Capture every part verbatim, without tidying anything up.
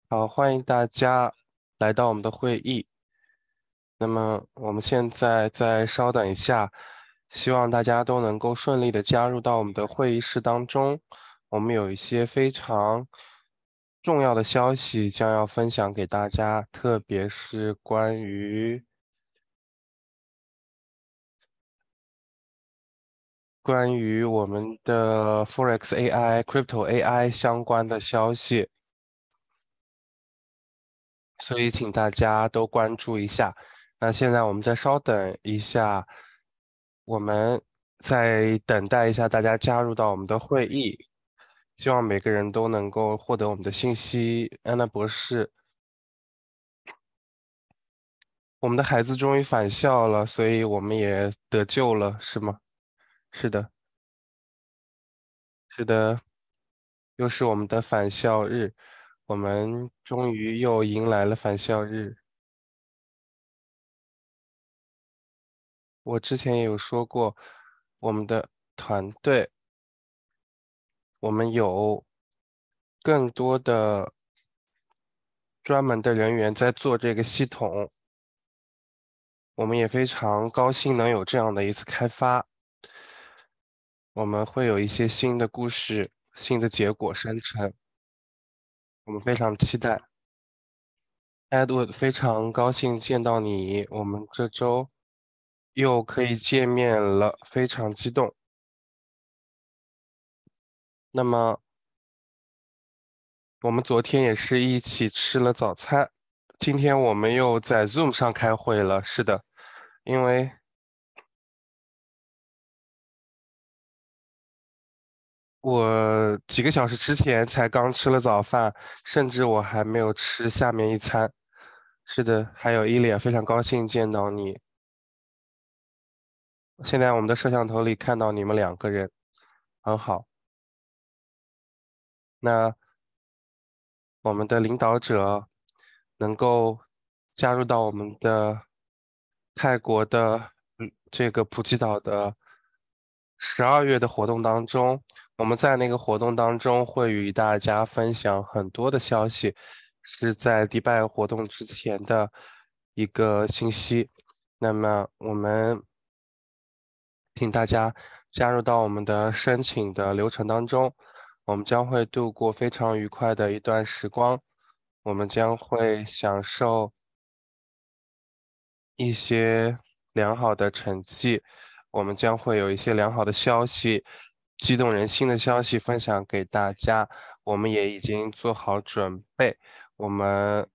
好，欢迎大家来到我们的会议。那么我们现在再稍等一下，希望大家都能够顺利的加入到我们的会议室当中。我们有一些非常重要的消息将要分享给大家，特别是关于关于我们的 Forex A I、Crypto A I 相关的消息。所以请大家都关注一下。那现在我们再稍等一下，我们再等待一下大家加入到我们的会议，希望每个人都能够获得我们的信息。安娜博士，我们的孩子终于返校了，所以我们也得救了，是吗？是的，是的，又是我们的返校日，我们终于又迎来了返校日。我之前也有说过，我们的团队。我们有更多的专门的人员在做这个系统，我们也非常高兴能有这样的一次开发。我们会有一些新的故事、新的结果生成，我们非常期待。Edward，非常高兴见到你，我们这周又可以见面了，非常激动。那么我们昨天也是一起吃了早餐，今天我们又在 Zoom 上开会了。是的，因为我几个小时之前才刚吃了早饭，甚至我还没有吃下面一餐。是的，还有伊利亚，非常高兴见到你。现在我们的摄像头里看到你们两个人，很好。那我们的领导者能够加入到我们的泰国的嗯这个普吉岛的十二月的活动当中，我们在那个活动当中会与大家分享很多的消息，是在迪拜活动之前的一个信息。那么我们请大家加入到我们的申请的流程当中，我们将会度过非常愉快的一段时光，我们将会享受一些良好的成绩，我们将会有一些良好的消息，激动人心的消息分享给大家。我们也已经做好准备，我们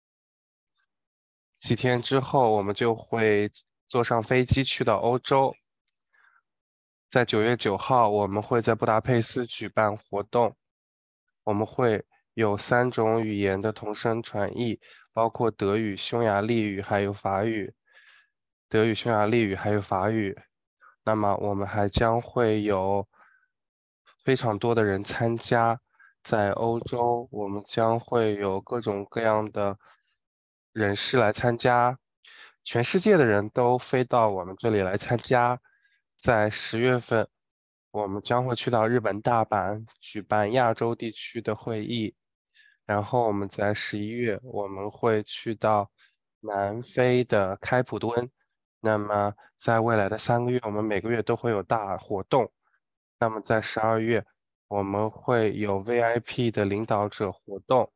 几天之后我们就会坐上飞机去到欧洲。在九月九号，我们会在布达佩斯举办活动，我们会有三种语言的同声传译，包括德语、匈牙利语还有法语。德语、匈牙利语还有法语。那么我们还将会有非常多的人参加，在欧洲，我们将会有各种各样的人士来参加，全世界的人都飞到我们这里来参加。在十月份，我们将会去到日本大阪举办亚洲地区的会议，然后我们在十一月我们会去到南非的开普敦。那么在未来的三个月，我们每个月都会有大活动。那么在十二月，我们会有 V I P 的领导者活动，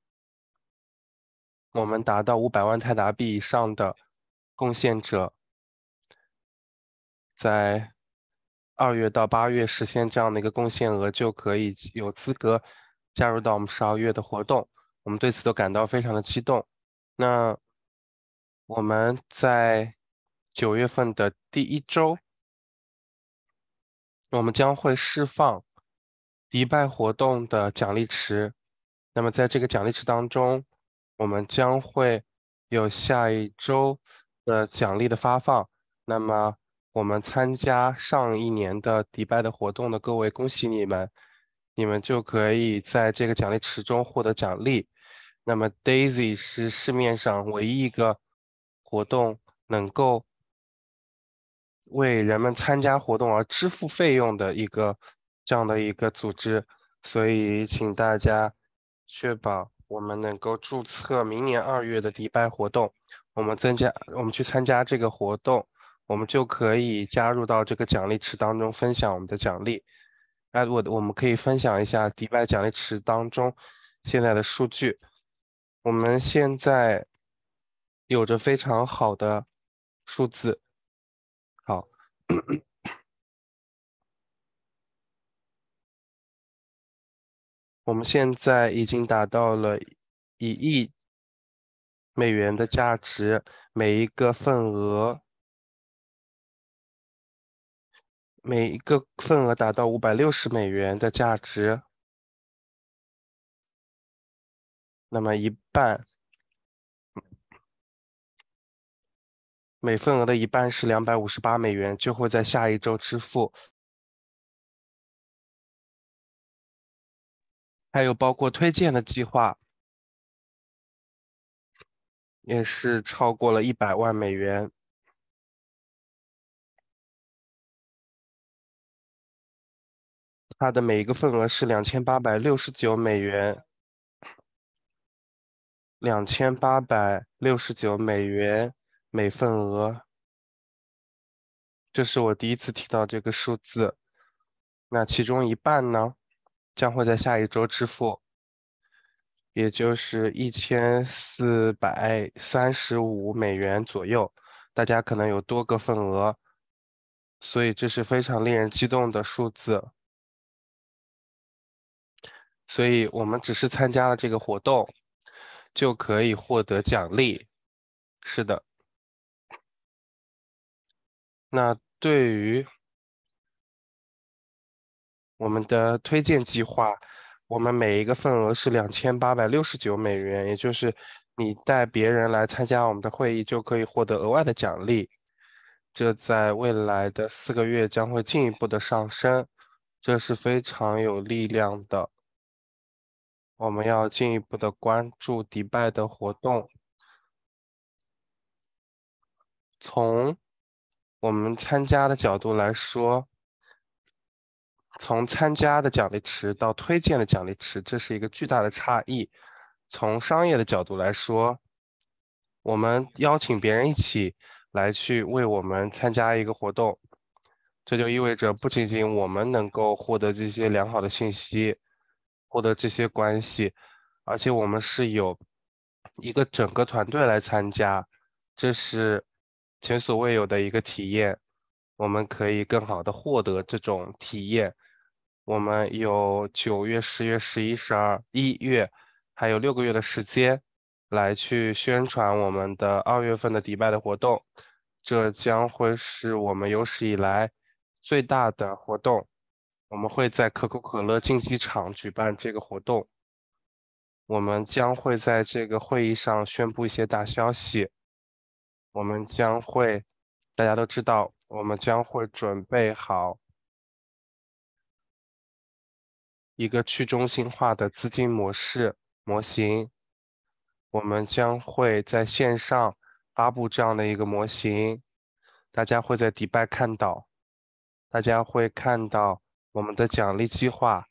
我们达到五百万泰达币以上的贡献者，在二月到八月实现这样的一个贡献额，就可以有资格加入到我们十二月的活动。我们对此都感到非常的激动。那我们在九月份的第一周，我们将会释放迪拜活动的奖励池。那么在这个奖励池当中，我们将会有下一周的奖励的发放。那么我们参加上一年的迪拜的活动的各位，恭喜你们，你们就可以在这个奖励池中获得奖励。那么 Daisy 是市面上唯一一个活动能够为人们参加活动而支付费用的一个这样的一个组织，所以请大家确保我们能够注册明年二月的迪拜活动，我们增加，我们去参加这个活动，我们就可以加入到这个奖励池当中，分享我们的奖励。哎，我我们可以分享一下迪拜奖励池当中现在的数据。我们现在有着非常好的数字。好，我们现在已经达到了一亿美元的价值，每一个份额，每一个份额达到五百六十美元的价值，那么一半，每份额的一半是两百五十八美元，就会在下一周支付。还有包括推荐的计划，也是超过了一百万美元，它的每一个份额是两千八百六十九美元，两千八百六十九美元每份额。这是我第一次提到这个数字。那其中一半呢，将会在下一周支付，也就是一千四百三十五美元左右。大家可能有多个份额，所以这是非常令人激动的数字。所以我们只是参加了这个活动，就可以获得奖励。是的，那对于我们的推荐计划，我们每一个份额是两千八百六十九美元，也就是你带别人来参加我们的会议，就可以获得额外的奖励。这在未来的四个月将会进一步的上升，这是非常有力量的。我们要进一步的关注迪拜的活动，从我们参加的角度来说。从参加的奖励池到推荐的奖励池，这是一个巨大的差异。从商业的角度来说，我们邀请别人一起来去为我们参加一个活动，这就意味着不仅仅我们能够获得这些良好的信息，获得这些关系，而且我们是有一个整个团队来参加，这是前所未有的一个体验。我们可以更好的获得这种体验。我们有九月、十月、十一、十二、一月，还有六个月的时间来去宣传我们的二月份的迪拜的活动。这将会是我们有史以来最大的活动。我们会在可口可乐竞技场举办这个活动。我们将会在这个会议上宣布一些大消息。我们将会，大家都知道，我们将会准备好一个去中心化的资金模式模型。我们将会在线上发布这样的一个模型，大家会在迪拜看到，大家会看到我们的奖励计划，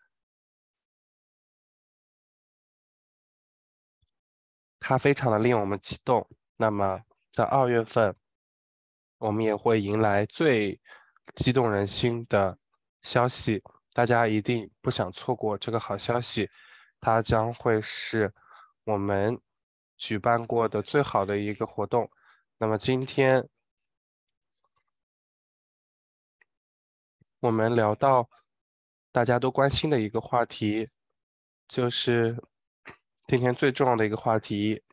它非常的令我们激动。那么在二月份，我们也会迎来最激动人心的消息，大家一定不想错过这个好消息。它将会是我们举办过的最好的一个活动。那么今天我们聊到大家都关心的一个话题，就是今天最重要的一个话题，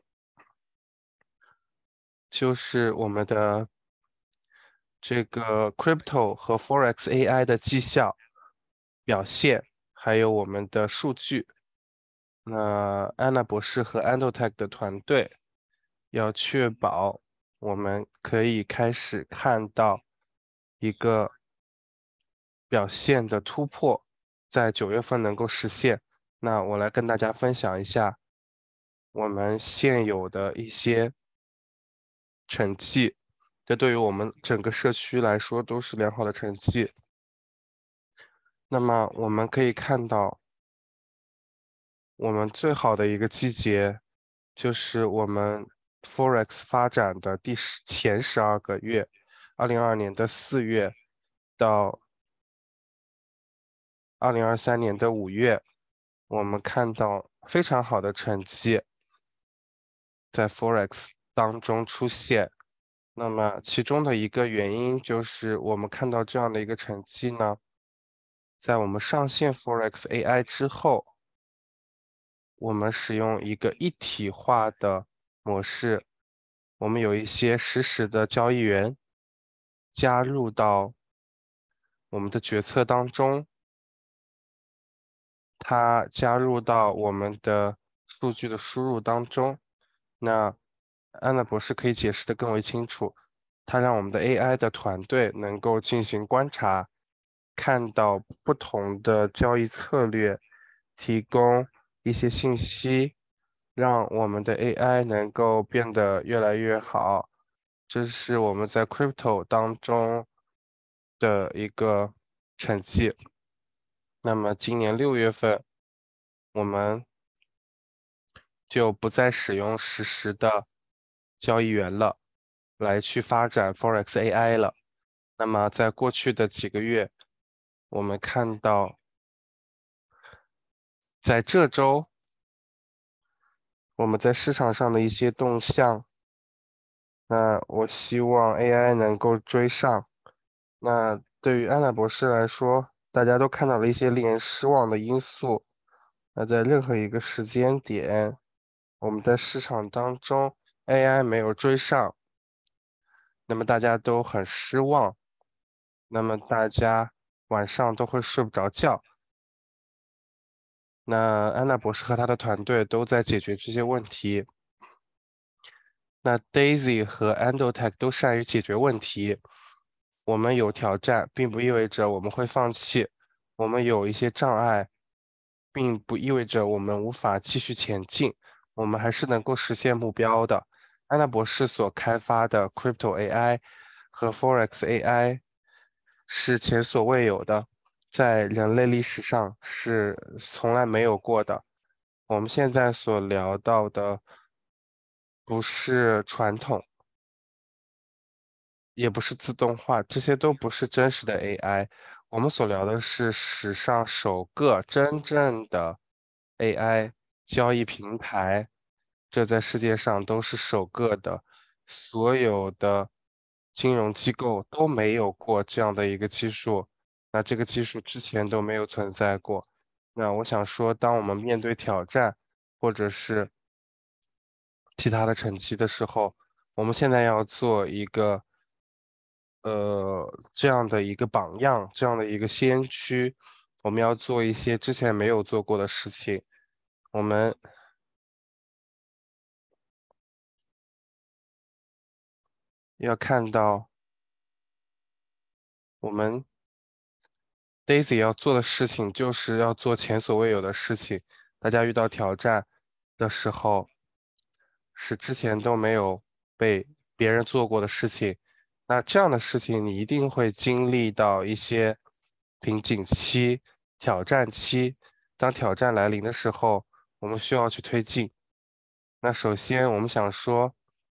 就是我们的这个 crypto 和 forex A I 的绩效表现，还有我们的数据。那安娜博士和 Andotech 的团队要确保我们可以开始看到一个表现的突破，在九月份能够实现。那我来跟大家分享一下我们现有的一些成绩，这对于我们整个社区来说都是良好的成绩。那么我们可以看到， 我们最好的一个季节就是我们 Forex 发展的第十前十二个月，二零二二年的四月到二零二三年的五月，我们看到非常好的成绩在 Forex 当中出现。那么其中的一个原因就是我们看到这样的一个成绩呢，在我们上线 Forex A I 之后，我们使用一个一体化的模式，我们有一些实时的交易员加入到我们的决策当中，它加入到我们的数据的输入当中。那安娜博士可以解释的更为清楚，它让我们的 A I 的团队能够进行观察，看到不同的交易策略，提供一些信息，让我们的 A I 能够变得越来越好。这是我们在 Crypto 当中的一个成绩。那么今年六月份，我们就不再使用实时的交易员了，来去发展 Forex A I 了。那么在过去的几个月，我们看到，在这周我们在市场上的一些动向，那我希望 A I 能够追上。那对于安娜博士来说，大家都看到了一些令人失望的因素。那在任何一个时间点，我们在市场当中 A I 没有追上，那么大家都很失望，那么大家晚上都会睡不着觉。那安娜博士和他的团队都在解决这些问题。那 Daisy 和 Endotech 都善于解决问题。我们有挑战，并不意味着我们会放弃；我们有一些障碍，并不意味着我们无法继续前进。我们还是能够实现目标的。安娜博士所开发的 Crypto A I 和 Forex A I 是前所未有的，在人类历史上是从来没有过的。我们现在所聊到的不是传统，也不是自动化，这些都不是真实的 A I。我们所聊的是史上首个真正的 A I 交易平台，这在世界上都是首个的，所有的金融机构都没有过这样的一个技术，那这个技术之前都没有存在过。那我想说，当我们面对挑战，或者是其他的成绩的时候，我们现在要做一个呃这样的一个榜样，这样的一个先驱，我们要做一些之前没有做过的事情。我们要看到我们 Daisy 要做的事情，就是要做前所未有的事情。大家遇到挑战的时候，是之前都没有被别人做过的事情。那这样的事情，你一定会经历到一些瓶颈期、挑战期。当挑战来临的时候，我们需要去推进。那首先，我们想说，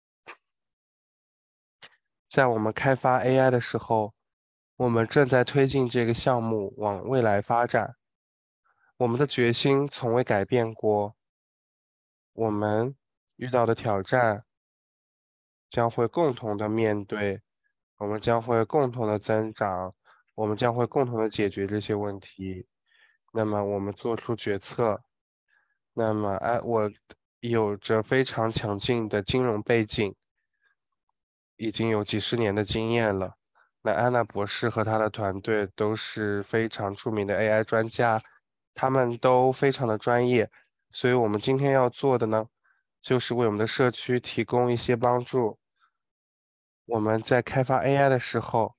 在我们开发 A I 的时候，我们正在推进这个项目往未来发展。我们的决心从未改变过。我们遇到的挑战将会共同的面对，我们将会共同的增长，我们将会共同的解决这些问题。那么我们做出决策。那么，哎，我有着非常强劲的金融背景，已经有几十年的经验了。那安娜博士和他的团队都是非常著名的 A I 专家，他们都非常的专业。所以我们今天要做的呢，就是为我们的社区提供一些帮助。我们在开发 A I 的时候，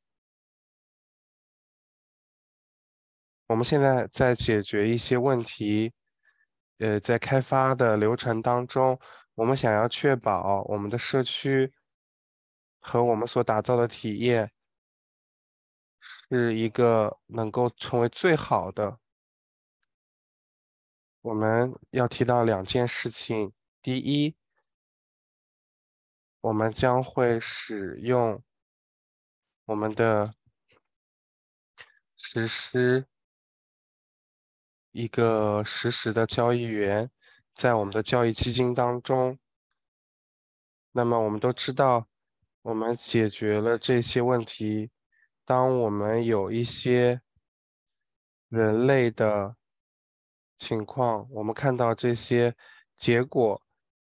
我们现在在解决一些问题，呃，在开发的流程当中，我们想要确保我们的社区和我们所打造的体验是一个能够成为最好的。 我们要提到两件事情。第一，我们将会使用我们的实施一个实时的交易员在我们的交易基金当中。那么我们都知道，我们解决了这些问题。当我们有一些人类的情况，我们看到这些结果，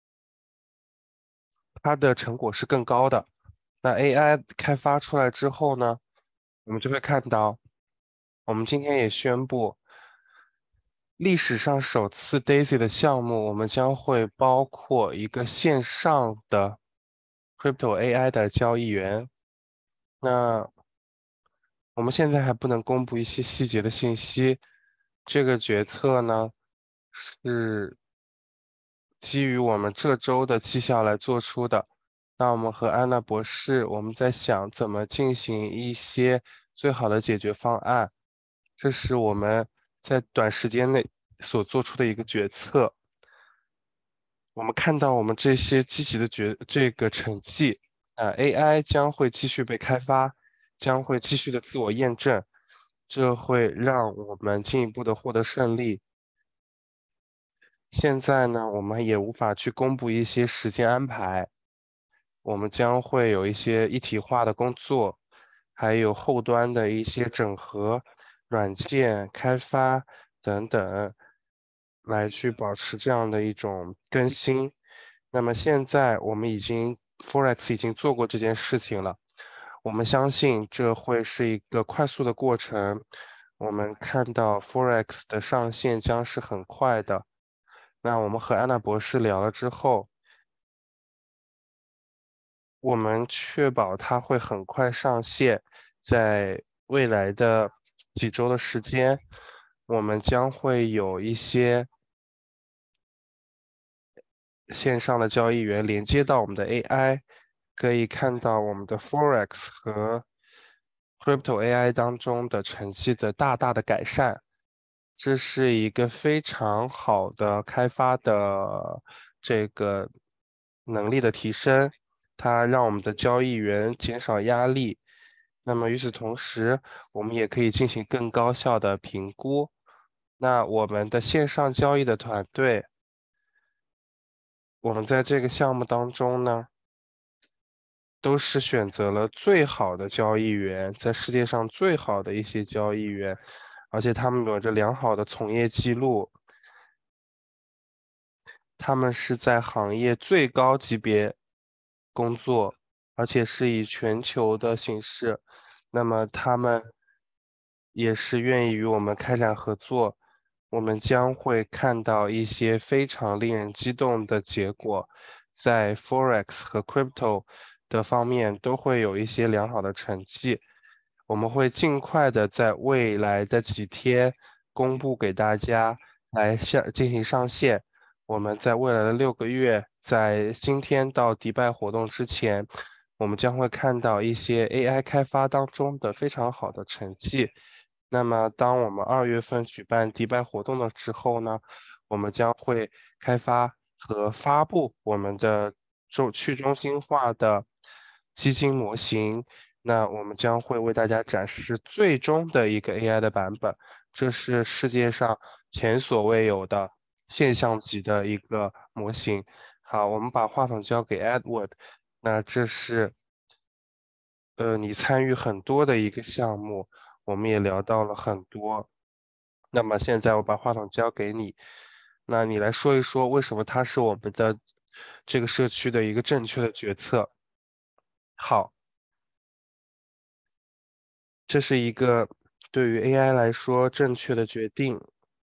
它的成果是更高的。那 A I 开发出来之后呢，我们就会看到，我们今天也宣布，历史上首次 Daisy 的项目，我们将会包括一个线上的 Crypto A I 的交易员。那我们现在还不能公布一些细节的信息。这个决策呢，是基于我们这周的绩效来做出的。那我们和安娜博士，我们在想怎么进行一些最好的解决方案。这是我们在短时间内所做出的一个决策。我们看到我们这些积极的决这个成绩，啊，A I 将会继续被开发，将会继续的自我验证，这会让我们进一步的获得胜利。现在呢，我们也无法去公布一些时间安排，我们将会有一些一体化的工作，还有后端的一些整合、软件开发等等，来去保持这样的一种更新。那么现在我们已经 Forex 已经做过这件事情了，我们相信这会是一个快速的过程。我们看到 Forex 的上线将是很快的。那我们和安娜博士聊了之后，我们确保它会很快上线，在未来的几周的时间，我们将会有一些线上的交易员连接到我们的 A I，可以看到我们的 Forex 和 Crypto A I 当中的成绩的大大的改善。这是一个非常好的开发的这个能力的提升，它让我们的交易员减少压力。那么与此同时，我们也可以进行更高效的评估。那我们的线上交易的团队，我们在这个项目当中呢，都是选择了最好的交易员，在世界上最好的一些交易员，而且他们有着良好的从业记录。他们是在行业最高级别工作，而且是以全球的形式。那么他们也是愿意与我们开展合作。我们将会看到一些非常令人激动的结果，在 Forex 和 Crypto 的方面都会有一些良好的成绩。我们会尽快的在未来的几天公布给大家来上进行上线。我们在未来的六个月，在今天到迪拜活动之前，我们将会看到一些 A I 开发当中的非常好的成绩。那么，当我们二月份举办迪拜活动的时候呢，我们将会开发和发布我们的中去中心化的基金模型。那我们将会为大家展示最终的一个 A I 的版本，这是世界上前所未有的现象级的一个模型。好，我们把话筒交给 Edward。那这是呃你参与很多的一个项目，我们也聊到了很多。那么现在我把话筒交给你，那你来说一说为什么它是我们的这个社区的一个正确的决策。好，这是一个对于 A I 来说正确的决定。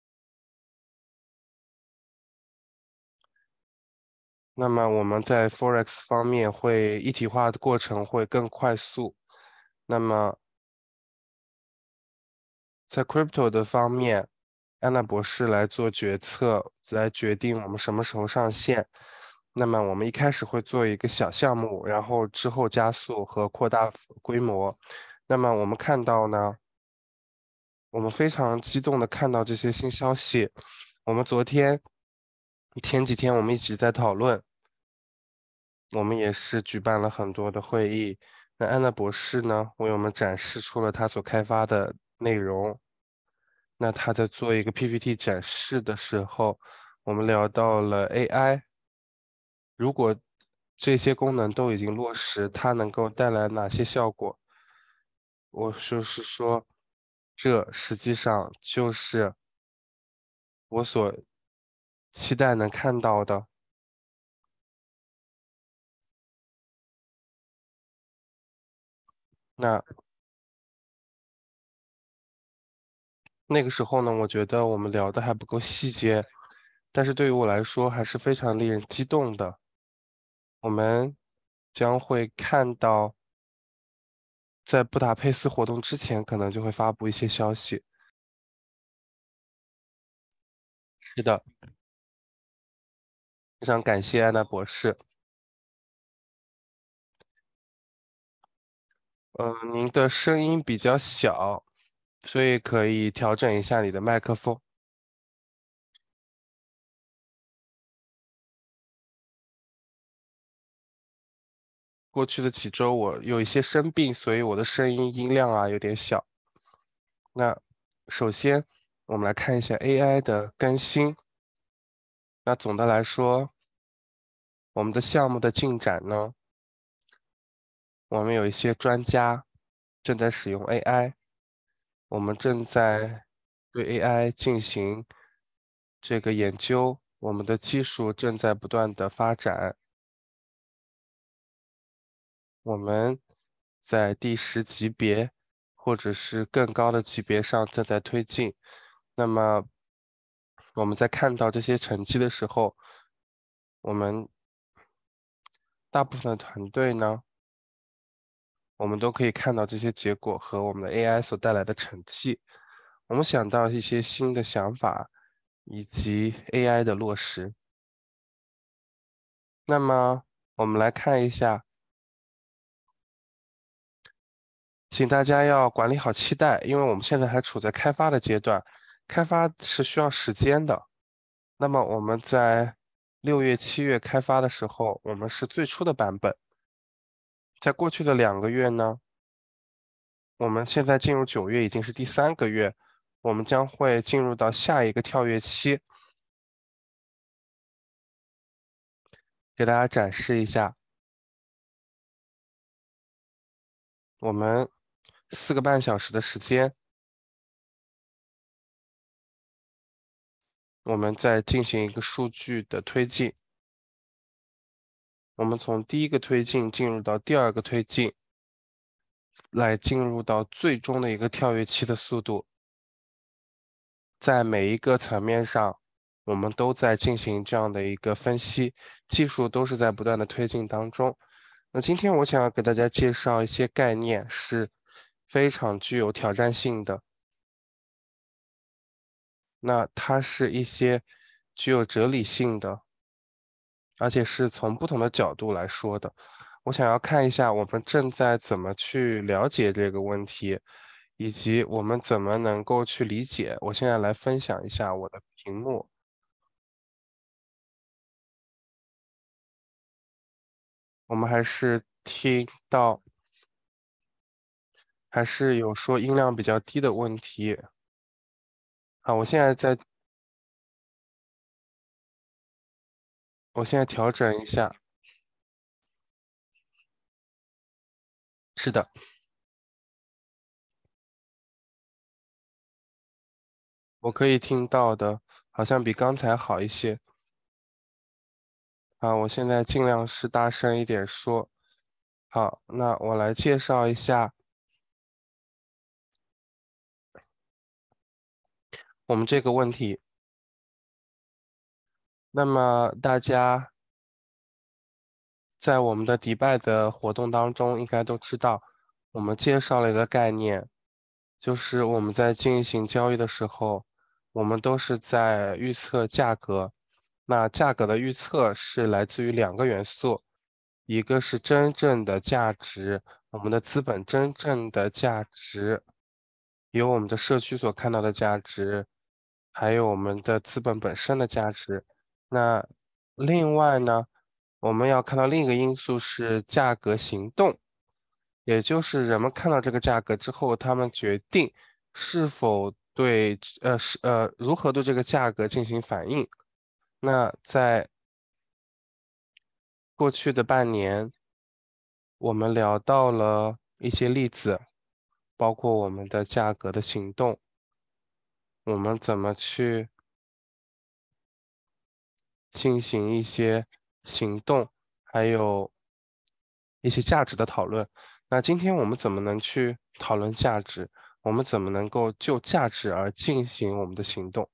那么我们在 Forex 方面会一体化的过程会更快速。那么在 Crypto 的方面，安娜博士来做决策，来决定我们什么时候上线。那么我们一开始会做一个小项目，然后之后加速和扩大规模。那么我们看到呢，我们非常激动的看到这些新消息。 我们昨天前几天我们一直在讨论，我们也是举办了很多的会议。那安娜博士呢，为我们展示出了他所开发的内容。那他在做一个 P P T 展示的时候，我们聊到了 A I。如果这些功能都已经落实，它能够带来哪些效果？我就是说，这实际上就是我所期待能看到的。那那个时候呢，我觉得我们聊的还不够细节，但是对于我来说还是非常令人激动的。我们将会看到，在布达佩斯活动之前，可能就会发布一些消息。是的，非常感谢安娜博士。嗯，您的声音比较小，所以可以调整一下你的麦克风。过去的几周我有一些生病，所以我的声音音量啊有点小。那首先我们来看一下 A I 的更新。那总的来说，我们的项目的进展呢，我们有一些专家正在使用 A I，我们正在对 A I 进行这个研究，我们的技术正在不断的发展。我们在第十级别或者是更高的级别上正在推进。那么我们在看到这些成绩的时候，我们大部分的团队呢，我们都可以看到这些结果和我们的 A I 所带来的成绩。我们想到一些新的想法以及 A I 的落实。那么我们来看一下，请大家要管理好期待，因为我们现在还处在开发的阶段，开发是需要时间的。那么我们在六月、七月开发的时候，我们是最初的版本。在过去的两个月呢，我们现在进入九月，已经是第三个月，我们将会进入到下一个跳跃期。给大家展示一下，我们四个半小时的时间，我们在进行一个数据的推进。我们从第一个推进进入到第二个推进，来进入到最终的一个跳跃期的速度。在每一个层面上，我们都在进行这样的一个分析，技术都是在不断的推进当中。那今天我想要给大家介绍一些概念，是非常具有挑战性的。那它是一些具有哲理性的，而且是从不同的角度来说的。我想要看一下我们正在怎么去了解这个问题，以及我们怎么能够去理解。我现在来分享一下我的屏幕。我们还是听到，还是有说音量比较低的问题。好，我现在在，我现在调整一下。是的，我可以听到的，好像比刚才好一些。啊，我现在尽量是大声一点说。好，那我来介绍一下我们这个问题。那么大家在我们的迪拜的活动当中，应该都知道，我们介绍了一个概念，就是我们在进行交易的时候，我们都是在预测价格。那价格的预测是来自于两个元素，一个是真正的价值，我们的资本真正的价值，有我们的社区所看到的价值， 还有我们的资本本身的价值。那另外呢，我们要看到另一个因素是价格行动，也就是人们看到这个价格之后，他们决定是否对呃是呃如何对这个价格进行反应。那在过去的半年，我们聊到了一些例子，包括我们的价格的行动，我们怎么去进行一些行动，还有一些价值的讨论。那今天我们怎么能去讨论价值？我们怎么能够就价值而进行我们的行动？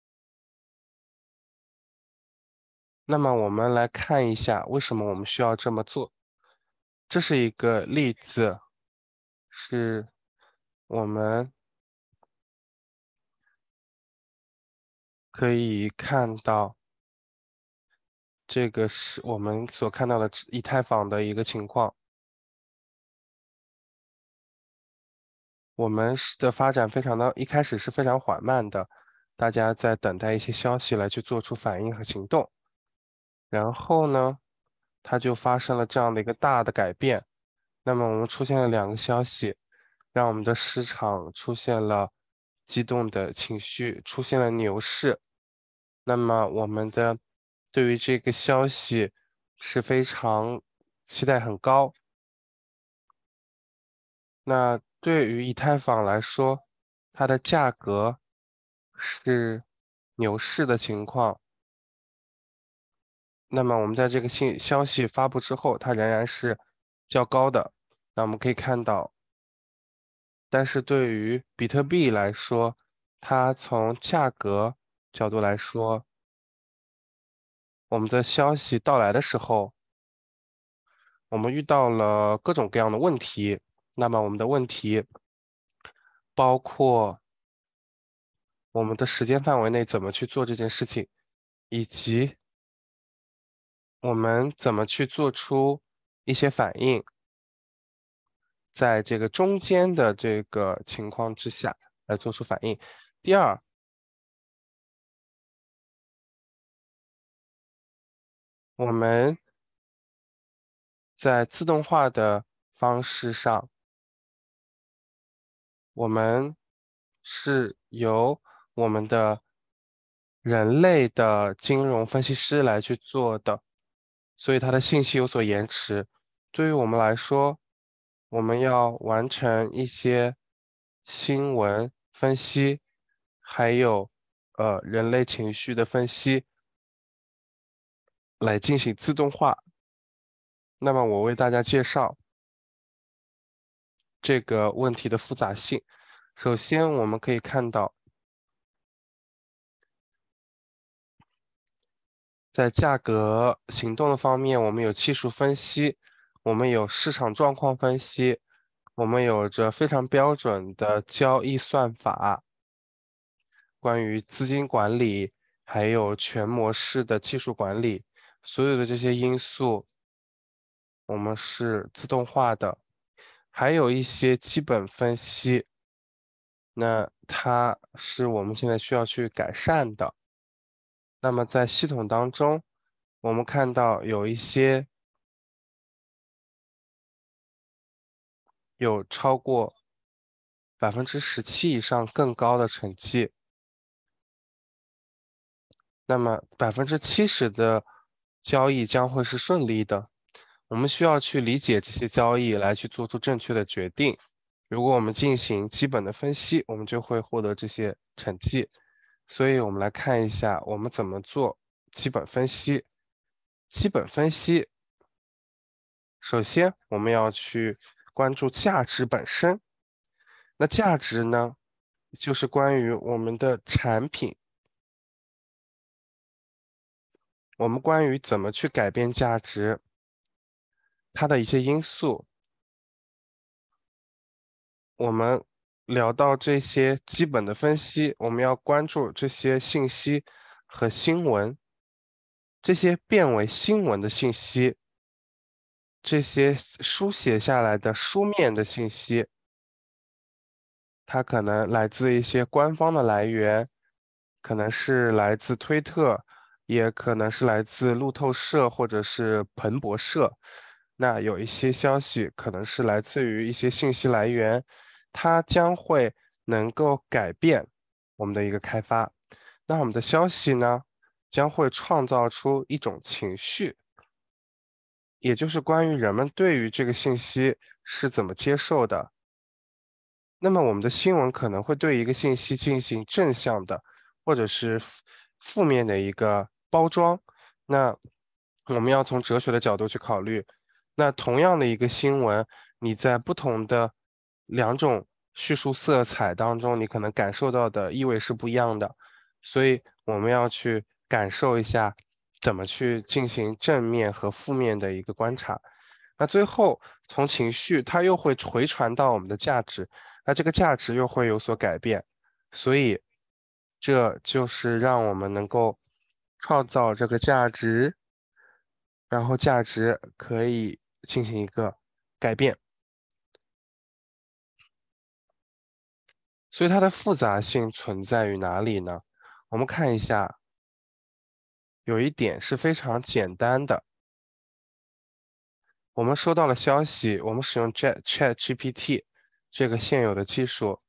那么我们来看一下，为什么我们需要这么做？这是一个例子，是我们可以看到，这个是我们所看到的以太坊的一个情况。我们是的发展非常的，一开始是非常缓慢的，大家在等待一些消息来去做出反应和行动。然后呢，它就发生了这样的一个大的改变。那么我们出现了两个消息，让我们的市场出现了激动的情绪，出现了牛市。那么我们的对于这个消息是非常期待很高。那对于以太坊来说，它的价格是牛市的情况。那么我们在这个信消息发布之后，它仍然是较高的。那我们可以看到，但是对于比特币来说，它从价格角度来说，我们的消息到来的时候，我们遇到了各种各样的问题。那么我们的问题包括我们的时间范围内怎么去做这件事情，以及我们怎么去做出一些反应。在这个中间的这个情况之下来做出反应。第二，我们在自动化的方式上，我们是由我们的人类的金融分析师来去做的，所以它的信息有所延迟。对于我们来说，我们要完成一些新闻分析，还有呃人类情绪的分析，来进行自动化。那么我为大家介绍这个问题的复杂性。首先，我们可以看到，在价格行动的方面，我们有技术分析，我们有市场状况分析，我们有着非常标准的交易算法，关于资金管理，还有全模式的技术管理，所有的这些因素，我们是自动化的，还有一些基本分析。那它是我们现在需要去改善的。那么在系统当中，我们看到有一些有超过百分之十七以上更高的成绩，那么百分之七十的交易将会是顺利的。我们需要去理解这些交易来去做出正确的决定。如果我们进行基本的分析，我们就会获得这些成绩。所以，我们来看一下我们怎么做基本分析。基本分析，首先我们要去关注价值本身。那价值呢，就是关于我们的产品，我们关于怎么去改变价值，它的一些因素。我们聊到这些基本的分析，我们要关注这些信息和新闻，这些变为新闻的信息，这些书写下来的书面的信息，它可能来自一些官方的来源， 可能是来自推特，也可能是来自路透社或者是彭博社。那有一些消息可能是来自于一些信息来源，它将会能够改变我们的一个开发。那我们的消息呢，将会创造出一种情绪，也就是关于人们对于这个信息是怎么接受的。那么我们的新闻可能会对一个信息进行正向的，或者是负负面的一个包装。那我们要从哲学的角度去考虑，那同样的一个新闻，你在不同的两种叙述色彩当中，你可能感受到的意味是不一样的。所以我们要去感受一下，怎么去进行正面和负面的一个观察。那最后从情绪，它又会回传到我们的价值。那这个价值又会有所改变，所以这就是让我们能够创造这个价值，然后价值可以进行一个改变，所以它的复杂性存在于哪里呢？我们看一下，有一点是非常简单的，我们收到了消息，我们使用 Chat ChatGPT 这个现有的技术，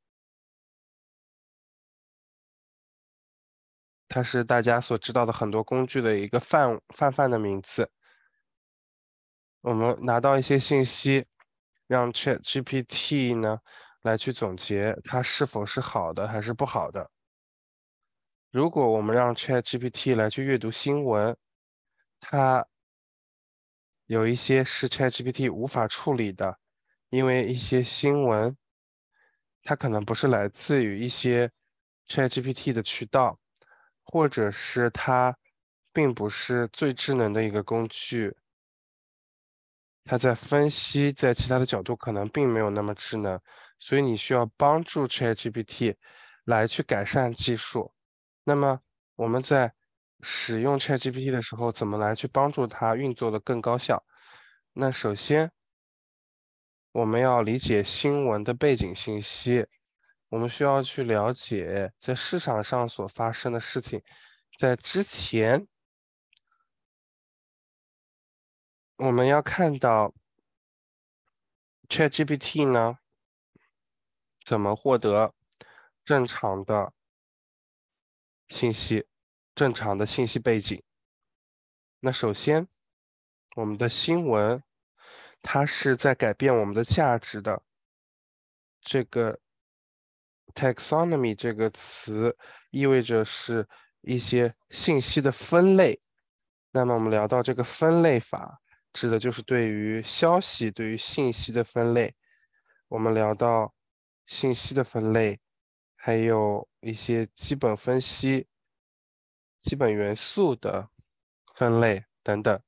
它是大家所知道的很多工具的一个泛泛泛的名字。我们拿到一些信息，让 ChatGPT 呢来去总结它是否是好的还是不好的。如果我们让 ChatGPT 来去阅读新闻，它有一些是 ChatGPT 无法处理的，因为一些新闻它可能不是来自于一些 ChatGPT 的渠道，或者是它并不是最智能的一个工具，它在分析，在其他的角度可能并没有那么智能，所以你需要帮助 ChatGPT 来去改善技术。那么我们在使用 ChatGPT 的时候，怎么来去帮助它运作的更高效？那首先我们要理解新闻的背景信息，我们需要去了解在市场上所发生的事情，在之前我们要看到 ChatGPT 呢。怎么获得正常的信息、正常的信息背景？那首先，我们的新闻它是在改变我们的价值的。这个 taxonomy 这个词意味着是一些信息的分类。那么我们聊到这个分类法，指的就是对于消息、对于信息的分类。我们聊到信息的分类，还有一些基本分析、基本元素的分类等等，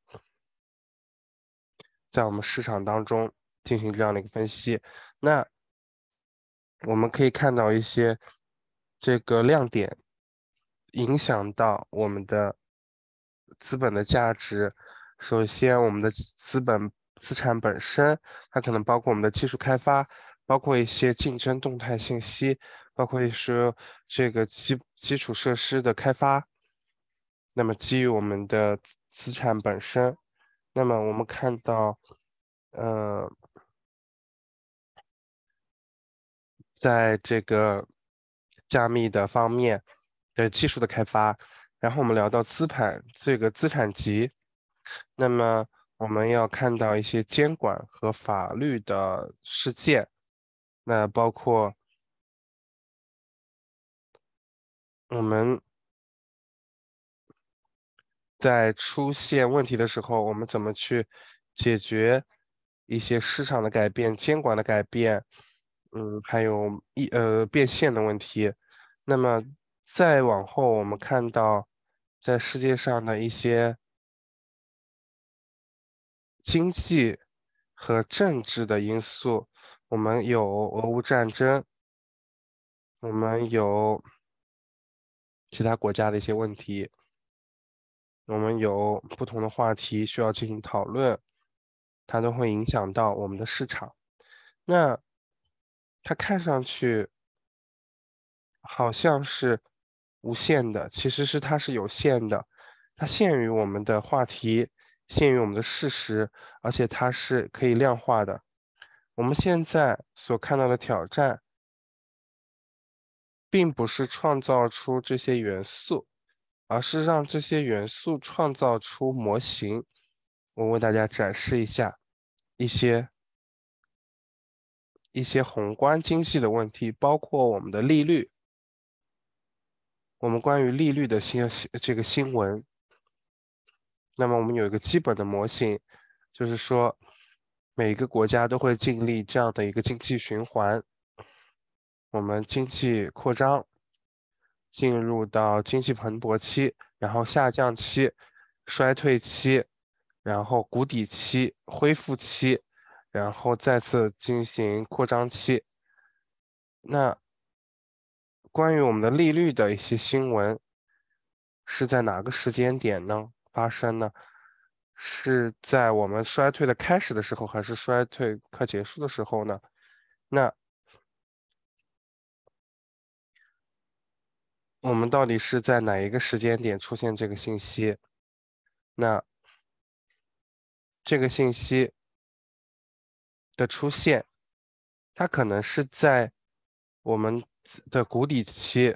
在我们市场当中进行这样的一个分析。那我们可以看到一些这个亮点，影响到我们的资本的价值。首先，我们的资本资产本身，它可能包括我们的技术开发，包括一些竞争动态信息，包括一些这个基基础设施的开发。那么，基于我们的资资产本身，那么我们看到，呃，在这个加密的方面的技术的开发，然后我们聊到资产这个资产级，那么我们要看到一些监管和法律的事件，那包括我们在出现问题的时候，我们怎么去解决一些市场的改变、监管的改变，嗯，还有一呃变现的问题。那么再往后，我们看到在世界上的一些经济和政治的因素，我们有俄乌战争，我们有其他国家的一些问题，我们有不同的话题需要进行讨论，它都会影响到我们的市场。那它看上去好像是无限的，其实是它是有限的，它限于我们的话题，限于我们的事实，而且它是可以量化的。我们现在所看到的挑战，并不是创造出这些元素，而是让这些元素创造出模型。我为大家展示一下一些一些宏观经济的问题，包括我们的利率，我们关于利率的新这个新闻。那么我们有一个基本的模型，就是说每个国家都会经历这样的一个经济循环，我们经济扩张进入到经济蓬勃期，然后下降期、衰退期，然后谷底期、恢复期，然后再次进行扩张期。那关于我们的利率的一些新闻，是在哪个时间点呢发生呢？是在我们衰退的开始的时候，还是衰退快结束的时候呢？那我们到底是在哪一个时间点出现这个信息？那这个信息的出现，它可能是在我们的谷底期。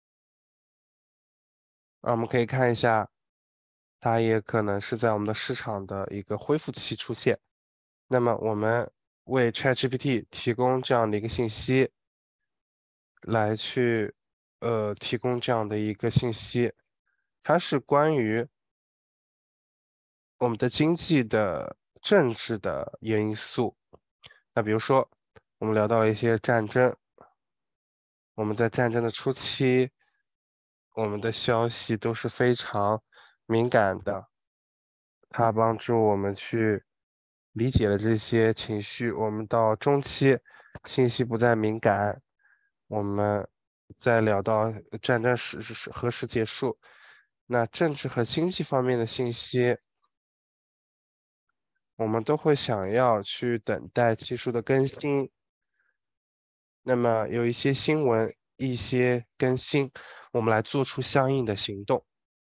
啊，我们可以看一下，它也可能是在我们的市场的一个恢复期出现。那么我们为 ChatGPT 提供这样的一个信息，来去呃提供这样的一个信息，它是关于我们的经济的政治的因素。那比如说，我们聊到了一些战争，我们在战争的初期，我们的消息都是非常敏感的。它帮助我们去理解了这些情绪。我们到中期，信息不再敏感，我们再聊到战争时是何时结束。那政治和经济方面的信息，我们都会想要去等待技术的更新。那么有一些新闻、一些更新，我们来做出相应的行动。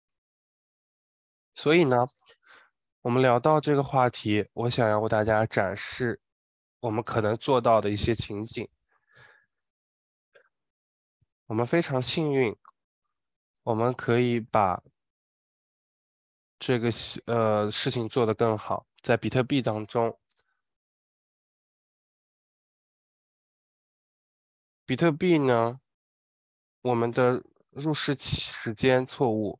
所以呢，我们聊到这个话题，我想要为大家展示我们可能做到的一些情景。我们非常幸运，我们可以把这个西呃事情做得更好。在比特币当中，比特币呢，我们的入市期时间错误，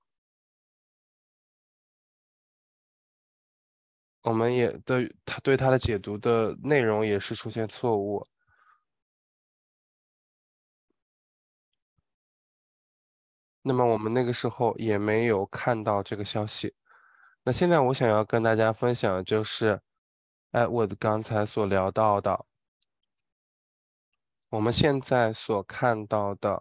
我们也对它对它的解读的内容也是出现错误。那么我们那个时候也没有看到这个消息。那现在我想要跟大家分享的就是，哎，我的刚才所聊到的，我们现在所看到的，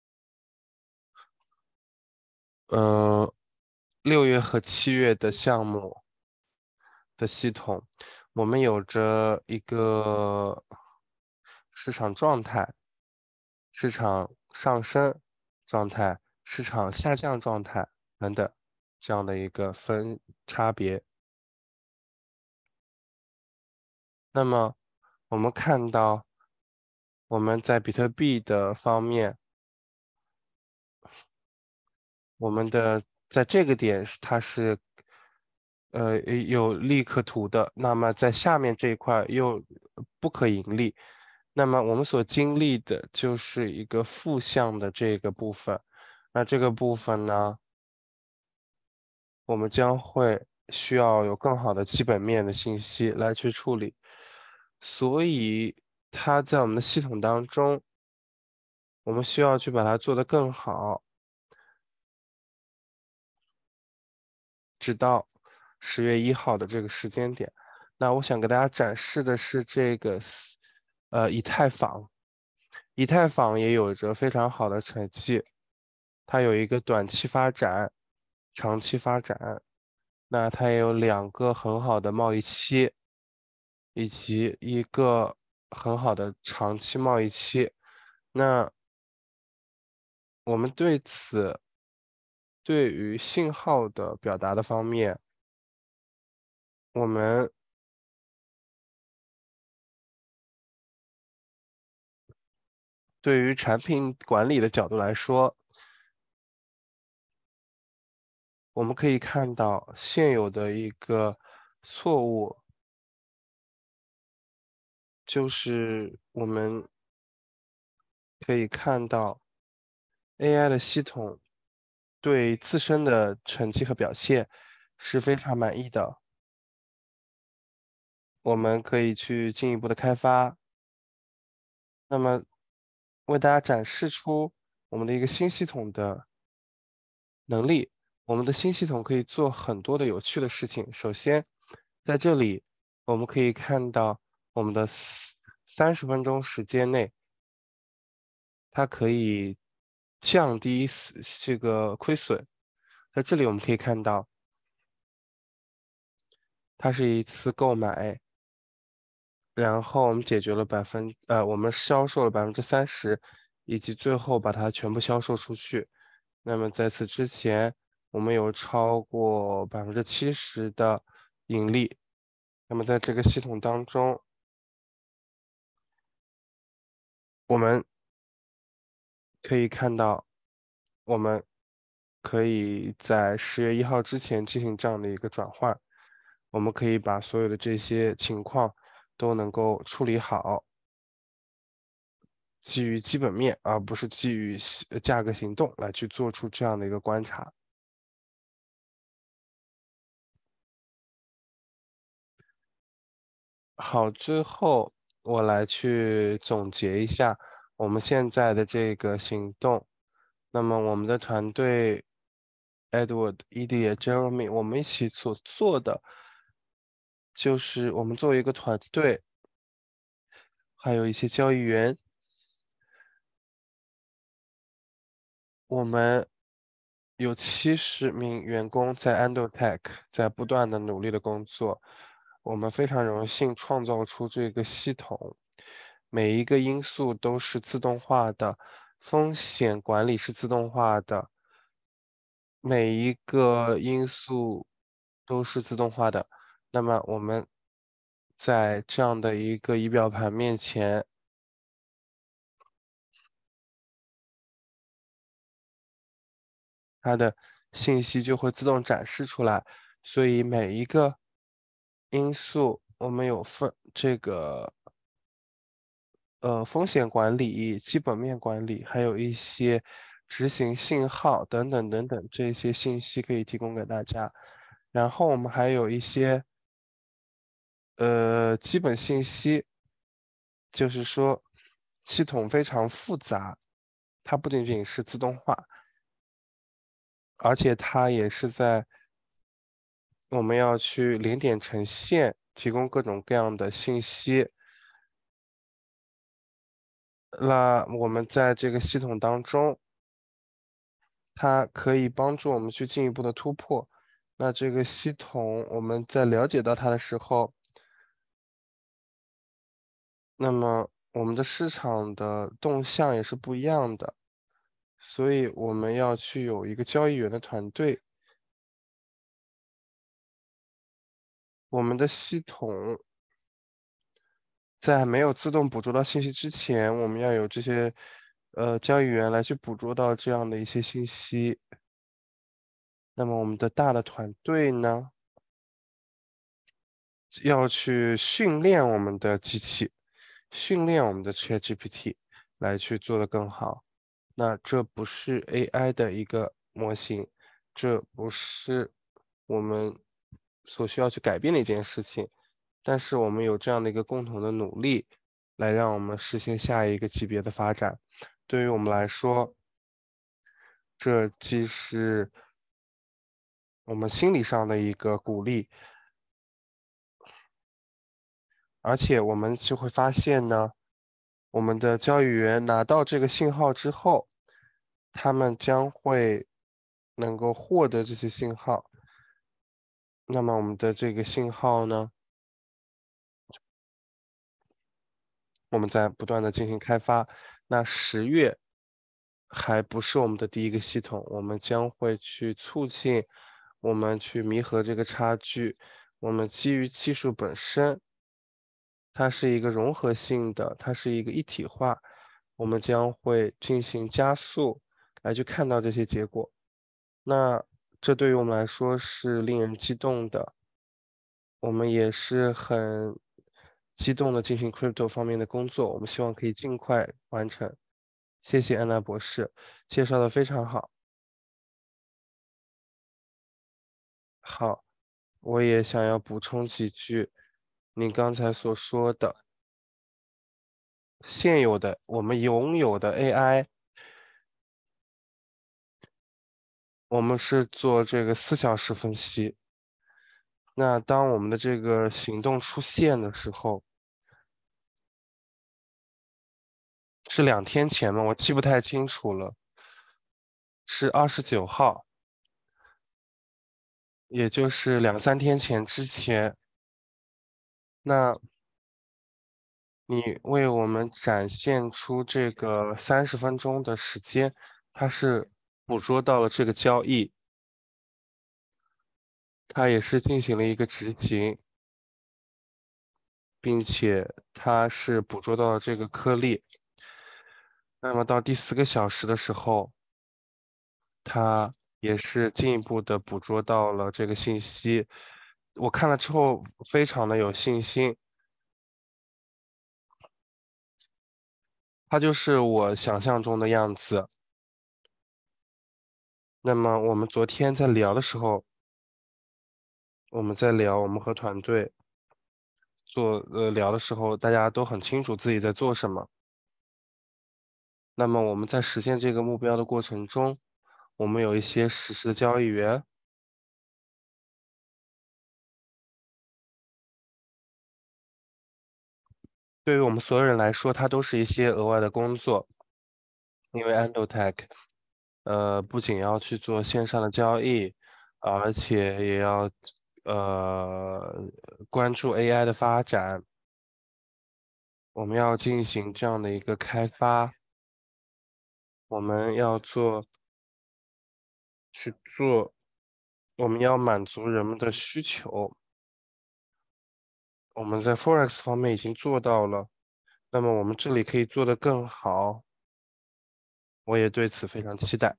呃，六月和七月的项目的系统，我们有着一个市场状态、市场上升状态、市场下降状态等等这样的一个分差别。那么我们看到，我们在比特币的方面，我们的在这个点是它是呃有利可图的，那么在下面这一块又不可盈利，那么我们所经历的就是一个负向的这个部分，那这个部分呢，我们将会需要有更好的基本面的信息来去处理，所以它在我们的系统当中，我们需要去把它做得更好。直到十月一号的这个时间点。那我想给大家展示的是这个四呃以太坊，以太坊也有着非常好的成绩，它有一个短期发展、长期发展，那它也有两个很好的贸易期，以及一个很好的长期贸易期。那我们对此对于信号的表达的方面，我们对于产品管理的角度来说，我们可以看到现有的一个错误，就是我们可以看到 A I 的系统对自身的成绩和表现是非常满意的。我们可以去进一步的开发，那么为大家展示出我们的一个新系统的能力。我们的新系统可以做很多的有趣的事情。首先，在这里我们可以看到我们的三十分钟时间内，它可以降低死这个亏损。在这里我们可以看到，它是一次购买，然后我们解决了百分呃，我们销售了百分之三十，以及最后把它全部销售出去。那么在此之前，我们有超过百分之七十的盈利。那么在这个系统当中，我们可以看到，我们可以在十月一号之前进行这样的一个转换。我们可以把所有的这些情况都能够处理好。基于基本面，而不是基于系呃价格行动来去做出这样的一个观察。好，最后我来去总结一下我们现在的这个行动。那么我们的团队，Edward、Edie、Jeremy，我们一起所做的就是我们作为一个团队，还有一些交易员，我们有七十名员工在 Endotech 在不断的努力的工作。我们非常荣幸创造出这个系统，每一个因素都是自动化的，风险管理是自动化的，每一个因素都是自动化的。那么我们在这样的一个仪表盘面前，它的信息就会自动展示出来。所以每一个因素，我们有分这个呃风险管理、基本面管理，还有一些执行信号等等等等这些信息可以提供给大家。然后我们还有一些呃基本信息，就是说系统非常复杂，它不仅仅是自动化，而且它也是在我们要去零点呈现，提供各种各样的信息。那我们在这个系统当中，它可以帮助我们去进一步的突破。那这个系统我们在了解到它的时候，那么我们的市场的动向也是不一样的，所以我们要去有一个交易员的团队。我们的系统在没有自动捕捉到信息之前，我们要有这些呃交易员来去捕捉到这样的一些信息。那么我们的大的团队呢，要去训练我们的机器，训练我们的 ChatGPT 来去做得更好。那这不是 A I 的一个模型，这不是我们所需要去改变的一件事情。但是我们有这样的一个共同的努力，来让我们实现下一个级别的发展。对于我们来说，这既是我们心理上的一个鼓励，而且我们就会发现呢，我们的交易员拿到这个信号之后，他们将会能够获得这些信号。那么我们的这个信号呢，我们在不断的进行开发。那十月还不是我们的第一个系统，我们将会去促进我们去弥合这个差距。我们基于技术本身，它是一个融合性的，它是一个一体化，我们将会进行加速来去看到这些结果。那这对于我们来说是令人激动的，我们也是很激动的进行 crypto 方面的工作，我们希望可以尽快完成。谢谢安娜博士，介绍的非常好。好，我也想要补充几句，你刚才所说的现有的我们拥有的 A I，我们是做这个四小时分析。那当我们的这个行动出现的时候，是两天前吗？我记不太清楚了，是二十九号，也就是两三天前之前。那你为我们展现出这个三十分钟的时间，它是捕捉到了这个交易，它也是进行了一个执行，并且它是捕捉到了这个颗粒。那么到第四个小时的时候，它也是进一步的捕捉到了这个信息。我看了之后非常的有信心，它就是我想象中的样子。那么我们昨天在聊的时候，我们在聊，我们和团队做呃聊的时候，大家都很清楚自己在做什么。那么我们在实现这个目标的过程中，我们有一些实时的交易员，对于我们所有人来说，它都是一些额外的工作，因为 Endotech，呃，不仅要去做线上的交易，而且也要呃关注 A I 的发展，我们要进行这样的一个开发，我们要做去做，我们要满足人们的需求。我们在 Forex 方面已经做到了，那么我们这里可以做得更好，我也对此非常期待。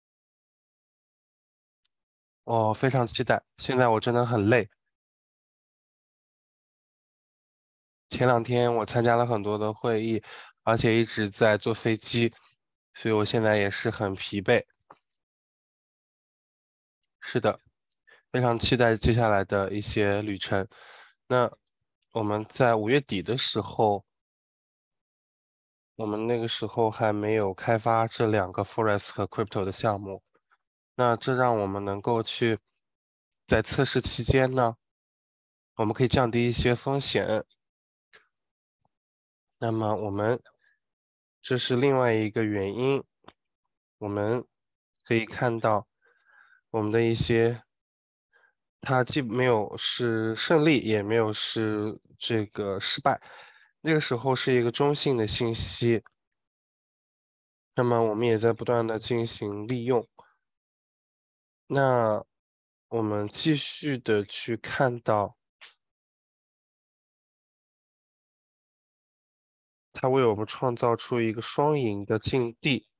哦，非常期待。现在我真的很累，前两天我参加了很多的会议，而且一直在坐飞机，所以我现在也是很疲惫。是的，非常期待接下来的一些旅程。那我们在五月底的时候，我们那个时候还没有开发这两个 Forex 和 Crypto 的项目，那这让我们能够去在测试期间呢，我们可以降低一些风险。那么我们这是另外一个原因，我们可以看到我们的一些，它既没有是胜利，也没有是这个失败，那个时候是一个中性的信息。那么我们也在不断的进行利用。那我们继续的去看到，它为我们创造出一个双赢的境地。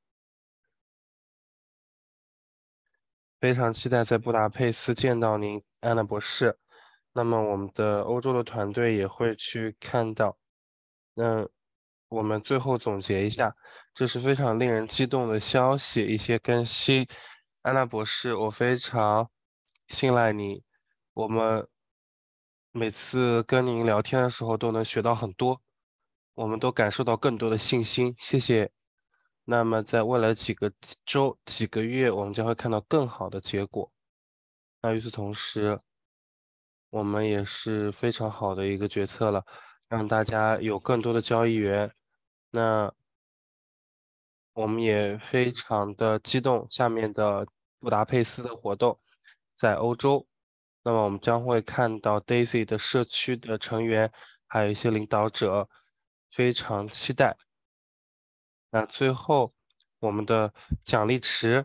非常期待在布达佩斯见到您，安娜博士。那么我们的欧洲的团队也会去看到。那我们最后总结一下，这是非常令人激动的消息，一些更新。安娜博士，我非常信赖你，我们每次跟您聊天的时候都能学到很多，我们都感受到更多的信心。谢谢。那么在未来几个周、几个月，我们将会看到更好的结果。那与此同时，我们也是非常好的一个决策了，让大家有更多的交易员。那我们也非常的激动，下面的布达佩斯的活动在欧洲，那么我们将会看到 Daisy 的社区的成员，还有一些领导者，非常期待。那最后。 我们的奖励池，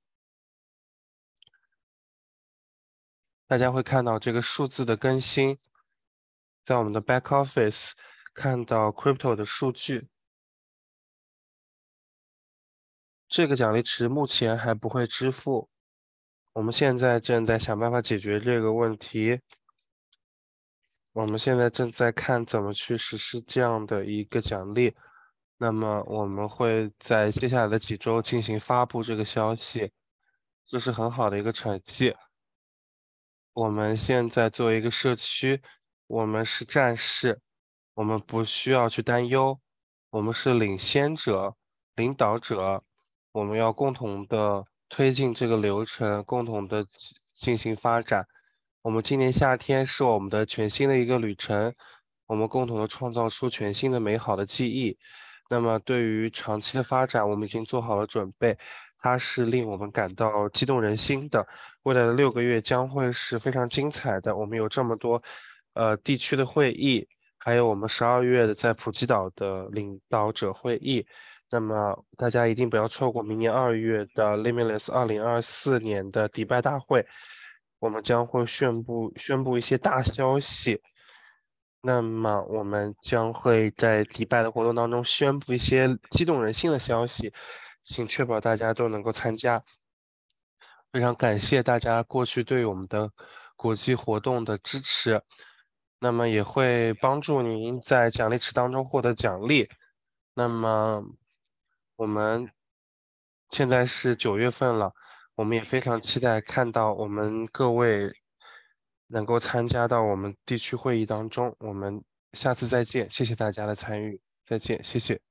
大家会看到这个数字的更新，在我们的 back office 看到 crypto 的数据。这个奖励池目前还不会支付，我们现在正在想办法解决这个问题。我们现在正在看怎么去实施这样的一个奖励。那么我们会在接下来的几周进行发布这个消息，这是很好的一个成绩。我们现在作为一个社区，我们是战士，我们不需要去担忧，我们是领先者、领导者，我们要共同的推进这个流程，共同的进行发展。我们今年夏天是我们的全新的一个旅程，我们共同的创造出全新的美好的记忆。那么对于长期的发展，我们已经做好了准备，它是令我们感到激动人心的。未来的六个月将会是非常精彩的。我们有这么多，呃，地区的会议，还有我们十二月的在普吉岛的领导者会议。那么大家一定不要错过明年二月的 Limitless 二零二四年的迪拜大会，我们将会宣布宣布一些大消息。那么我们将会在迪拜的活动当中宣布一些激动人心的消息，请确保大家都能够参加。非常感谢大家过去对我们的国际活动的支持，那么也会帮助您在奖励池当中获得奖励。那么我们现在是九月份了，我们也非常期待看到我们各位能够参加到我们地区会议当中。我们下次再见，谢谢大家的参与，再见，谢谢。